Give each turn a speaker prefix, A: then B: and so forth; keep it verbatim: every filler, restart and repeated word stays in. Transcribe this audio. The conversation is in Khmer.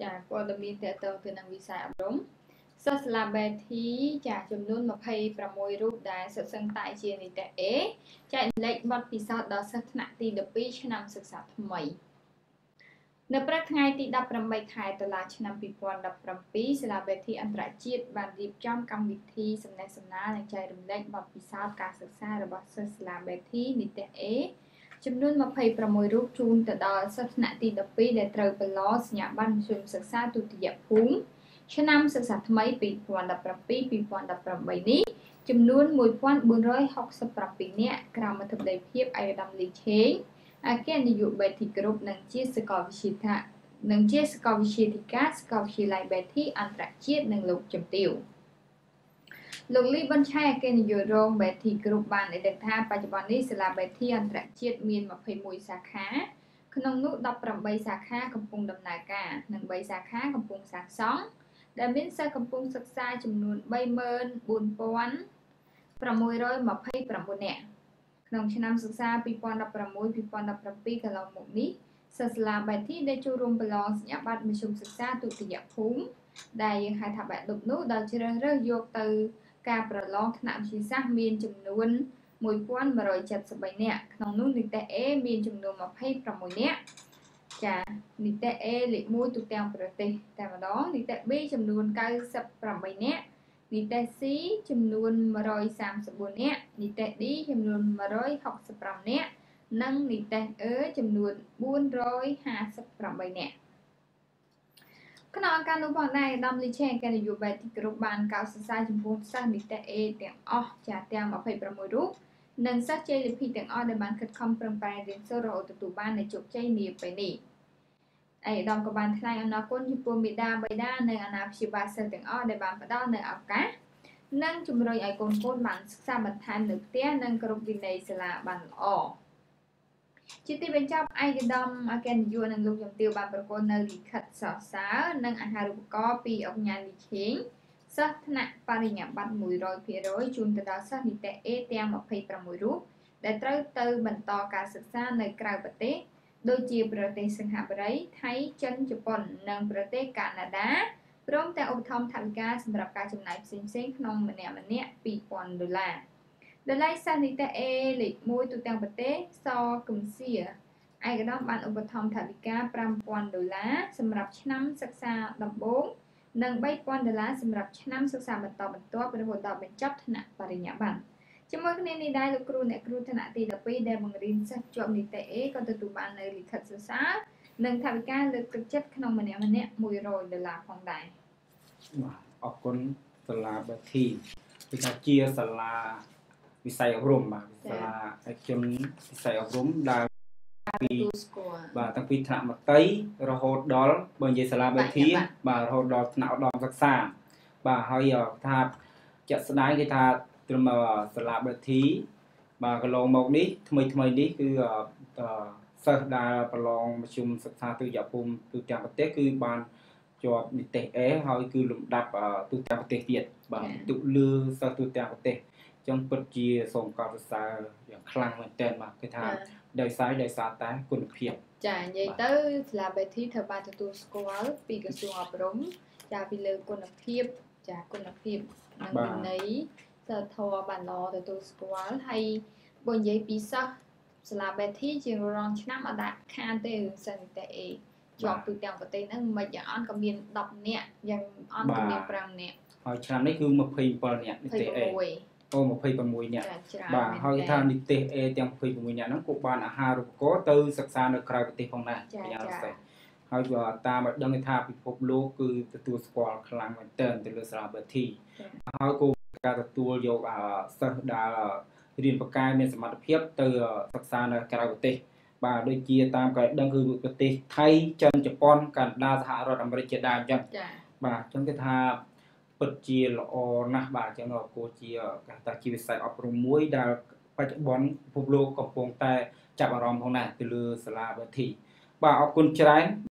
A: ចាព័ត៌មានតទៅទៅនឹងវិស័យអប់រំសិស្សសាលាបេធីចាចំនួនยี่สิบหกរូបដែលសិក្សាតែជានីតិអេចែកលេខបទពិសោធន៍ដល់សិស្សថ្នាក់ទីtwelveឆ្នាំសិក្សាថ្មីនៅព្រឹកថ្ងៃទីeighteenខែតុលាឆ្នាំtwo thousand seventeenសាលាបេធីអន្តរជាតិបានរៀបចំកម្មវិធីសំណេះសំណាលនិងចែករំលែកបទពិសោធន៍ការសិក្សារបស់សិស្សសាលាបេធីនីតិអេចំនួនยี่สิบหกរូបជូនទៅដល់សិស្សថ្នាក់ទីtwelveដែលត្រូវប្រឡងសញ្ញាបត្រមធ្យមសិក្សាទុតិយភូមិឆ្នាំសិក្សាថ្មី twenty seventeen two thousand eighteen នេះចំនួនone thousand four hundred sixty-seven នាក់ក្រោមអធិបតីភាពឯកឧត្តមលីឆេងអគ្គនាយកបេធីគ្រប់និងជាសាកលវិទ្យាថានិងជាសាកលវិទ្យាធិការសាកលវិទ្យាល័យបេធីអន្តរជាតិនិងលោកជំទាវលោកលីប៊ុនឆៃអគ្គនាយករងបេធីគ្រប់បានឲ្យដឹងថាបច្ចុប្បន្ននេះសាលាបេធីអន្តរជាតិមានtwenty-oneសាខាក្នុងនោះeighteenសាខាកំពុងដំណើរការនិងthreeសាខាកំពុងសាងសង់ដែលមានសិស្សកំពុងសិក្សាចំនួនthirty-four thousand six hundred twenty-nineនាក់ក្នុងឆ្នាំសិក្សាtwo thousand sixteen two thousand seventeenកន្លងមកនេះសិស្សសាលាបេធីដែលចូលរួមប្រឡងសញ្ញាបត្រមធ្យមសិក្សាទុតិយភូមិដែលយើងហៅថាបែបឌុបនោះដល់ជ្រើសរើសយកទៅការប្រឡងថ្នាក់វិទ្យាសាស្ត្រមានចំនួនone thousand one hundred seventy-threeនាក់ក្នុងនោះនីតិ A មានចំនួនtwenty-sixនាក់ចានីតិ A លេខoneទូទាំងប្រទេសតែម្ដងនីតិ B ចំនួនninety-eightនាក់នីតិ C ចំនួនone hundred thirty-fourនាក់នីតិ D ចំនួនone hundred sixty-fiveនាក់និងនីតិ E ចំនួនfour hundred fifty-eightនាក់ក្នុងឱកាសនោះផងដែរឧត្តមលីឆេងអគ្គនាយកបេធីគ្រប់បានកោតសរសើរចំពោះសិស្សនីតិ A ទាំងអស់ចាទាំងtwenty-sixរូបនិងសិស្សជ័យលាភីទាំងអស់ដែលបានខិតខំប្រឹងប្រែងរៀនសូត្ររហូតទទួលបាននូវជោគជ័យនាពេលនេះឯកឧត្តមក៏បានថ្លែងអំណរគុណចំពោះមេដាបៃតានិងអាណាព្យាបាលសិស្សទាំងអស់ដែលបានផ្ដល់នូវឱកាសនិងជំរុញឲ្យកូនកូនបានសិក្សាបន្ថែមនៅផ្ទះនិងគ្រប់វិន័យសាលាបានល្អជាទីបញ្ចប់ឯកឧត្តមអគ្គនាយកនិងលោកជំទាវបានប្រគល់នៅលិខិតសរសើរនិងអាហារូបករណ៍ពីអង្គការលីឆេងសិស្សថ្នាក់បរិញ្ញាបត្រone hundred percent ជូនទៅដល់សិស្សនីតិ A ទាំងtwenty-sixរូបដែលត្រូវទៅបន្តការសិក្សានៅក្រៅប្រទេសដូចជាប្រទេសសិង្ហបុរីថៃចិនជប៉ុននិងប្រទេសកាណាដាព្រមទាំងឧបត្ថម្ភថវិកាសម្រាប់ការចំណាយផ្សេងៗក្នុងម្នាក់ម្នាក់two thousandដុល្លារដោយឡែកសិស្សនីតិ A លេខoneទូទាំងប្រទេសសកឹមសៀឯកឧត្តមបានឧបត្ថម្ភថវិកាfive thousandដុល្លារសម្រាប់ឆ្នាំសិក្សាដំបូងនិងthree thousandដុល្លារសម្រាប់ឆ្នាំសិក្សាបន្តបន្ទាប់រហូតដល់បញ្ចប់ថ្នាក់បរិញ្ញាបត្រជាមួយគ្នានេះដែរលោកគ្រូអ្នកគ្រូថ្នាក់ទីtwelveដែលបង្រៀនសិស្សជាប់នីតិ A ក៏ទទួលបាននៅលិខិតសរសើរនិងថវិកាលើកទឹកចិត្តក្នុងម្នាក់ម្នាក់one hundredដុល្លារផងដែរ
B: បាទអរគុណសាលាបេធីគឺថាជាសាលាវិស័យអប់រំបាទសាលាឯកជនវិស័យអប់រំដែលពីបាទតាំងពីថ្នាក់មត្តេយ្យរហូតដល់បើនិយាយសាលាបេធីបាទរហូតដល់ថ្នាក់ឧត្តមសិក្សាបាទហើយថាជាក់ស្ដែងគេថាត្រឹមសាលាបេធីបាទកន្លងមកនេះថ្មីថ្មីនេះគឺសិស្សដែលប្រឡងមធ្យមសិក្សាទុតិយភូមិទូទាំងប្រទេសគឺបានជាប់នីតិ A ហើយគឺលំដាប់ទូទាំងប្រទេសទៀតបាទទុលើសិស្សទូទាំងប្រទេសអញ្ចឹងពិតជាសូមកោតសរសើរយ៉ាងខ្លាំងមែនទែនបាទគេថាដោយសារដោយសារតែគុណភាព
A: ចានិយាយទៅសាលាបេធីត្រូវបានទទួលស្គាល់ពីក្រសួងអប់រំចាពីលើគុណភាពចាគុណភាពនិងវិន័យសិលធម៌បានល្អទទួលស្គាល់ហើយបើនិយាយពីសិស្សសាលាបេធីជារងឆ្នាំអត់ដាក់ខានទេរឿងសិស្សនីតិ A ជាប់ទូទាំងប្រទេសហ្នឹងមិនយ៉ាងអន់ក៏មានtenនាក់យ៉ាងអន់ក៏មានfiveនាក់
B: ហើយឆ្នាំនេះគឺtwenty-sevenនាក់នីតិ A អូtwenty-sixនាក់បាទហើយថានីតិ A ទាំងtwenty-sixនាក់ហ្នឹងក៏បានអាហារូបករណ៍ទៅសិក្សានៅក្រៅប្រទេសផងដែរយ៉ាងពិសេសហើយក៏តាមឲ្យដឹងថាពិភពលោកគឺទទួលស្គាល់ខ្លាំងមែនទែនទៅលើសាលាបេធីហើយក៏ការទទួលយកសិស្សដែលរៀនបកាយមានសមត្ថភាពទៅសិក្សានៅក្រៅប្រទេសបាទដូចជាតាមការដឹងគឺប្រទេសថៃចិនជប៉ុនកាណាដាសហរដ្ឋអាមេរិកជាដើមអញ្ចឹងបាទអញ្ចឹងគេថាពិតជាល្អណាស់បាទអញ្ចឹងគួរជាគេថាជាវិស័យអប់រំមួយដែលបច្ចុប្បន្នពិភពលោកកំពុងតែចាប់អារម្មណ៍ផងដែរទៅលើសាលាបេធីបាទអរគុណច្រើន